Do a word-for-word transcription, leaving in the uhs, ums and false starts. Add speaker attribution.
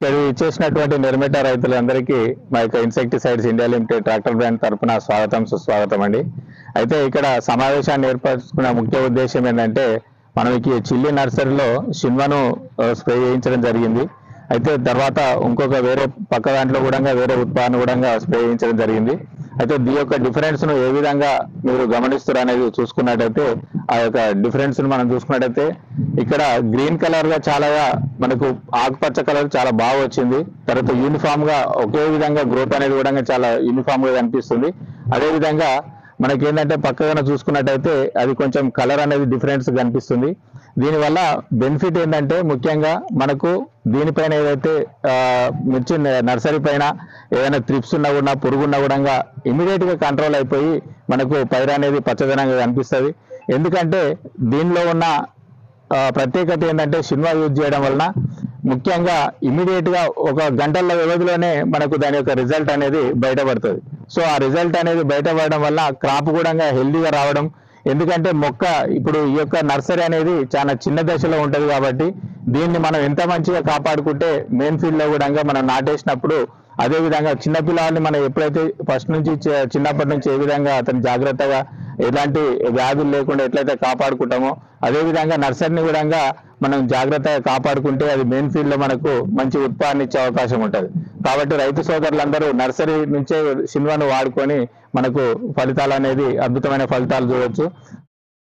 Speaker 1: ఇక్కడ ఇచ్చేసినటువంటి నిర్మిత రైతులందరికీ మా యొక్క insecticides India limited tractor brand తరపున స్వాగతం సుస్వాగతం అండి. అయితే ఇక్కడ సమావేశాన్ని ఏర్పరచుకున్న ముఖ్య ఉద్దేశం ఏంటంటే మనం ఈ చిల్లి నర్సరీలో షిన్వాను స్ప్రే చేయించడం జరిగింది. అయితే తర్వాత ఇంకొక వేరే పక్క దాంట్లో కూడా వేరే ఉత్పాదన కూడా స్ప్రే చేయించడం జరిగింది. అయితే దీని యొక్క డిఫరెన్స్ ను ఏ విధంగా మీరు గమనిస్తారు అనేది చూసుకున్నట్టయితే ఆ యొక్క డిఫరెన్స్ ను మనం చూసుకున్నట్టయితే ఇక్కడ గ్రీన్ కలర్ గా చాలా మనకు ఆకుపచ్చ కలర్ చాలా బాగా వచ్చింది. తర్వాత యూనిఫామ్ గా ఒకే విధంగా గ్రోత్ అనేది కూడా చాలా యూనిఫామ్ గా కనిపిస్తుంది. అదే విధంగా మనకి ఏంటంటే పక్కన చూసుకున్నట్టయితే అది కొంచెం కలర్ అనేది డిఫరెన్స్ కనిపిస్తుంది. దీనివల్ల బెనిఫిట్ ఏంటంటే ముఖ్యంగా మనకు దీనిపైన ఏదైతే మిర్చి నర్సరీ పైన ఏదైనా త్రిప్స్ ఉన్నా కూడా పురుగున్నా కూడా ఇమీడియట్ గా కంట్రోల్ అయిపోయి మనకు పైరు అనేది పచ్చదనంగా కనిపిస్తుంది. ఎందుకంటే దీనిలో ఉన్న ప్రత్యేకత ఏంటంటే షిన్వా యూజ్ చేయడం వలన ముఖ్యంగా ఇమీడియట్ గా ఒక గంటల వ్యవధిలోనే మనకు దాని యొక్క రిజల్ట్ అనేది బయటపడుతుంది. సో ఆ రిజల్ట్ అనేది బయటపడడం వల్ల క్రాప్ కూడా హెల్దీగా రావడం. ఎందుకంటే మొక్క ఇప్పుడు ఈ యొక్క నర్సరీ అనేది చాలా చిన్న దశలో ఉంటది కాబట్టి దీన్ని మనం ఎంత మంచిగా కాపాడుకుంటే మెయిన్ ఫీల్డ్ లో కూడా మనం నాటేసినప్పుడు అదే విధంగా చిన్నపిల్లల్ని మనం ఎప్పుడైతే ఫస్ట్ నుంచి చిన్నప్పటి నుంచి ఏ విధంగా అతను జాగ్రత్తగా ఎలాంటి వ్యాధులు లేకుండా ఎట్లయితే కాపాడుకుంటామో అదే విధంగా నర్సరీని కూడా మనం జాగ్రత్తగా కాపాడుకుంటే అది మెయిన్ ఫీల్డ్ లో మనకు మంచి ఉత్పాదన ఇచ్చే అవకాశం ఉంటుంది. కాబట్టి రైతు సోదరులందరూ నర్సరీ నుంచే షిన్వాను వాడుకొని మనకు ఫలితాలు అనేది అద్భుతమైన ఫలితాలు చూడవచ్చు.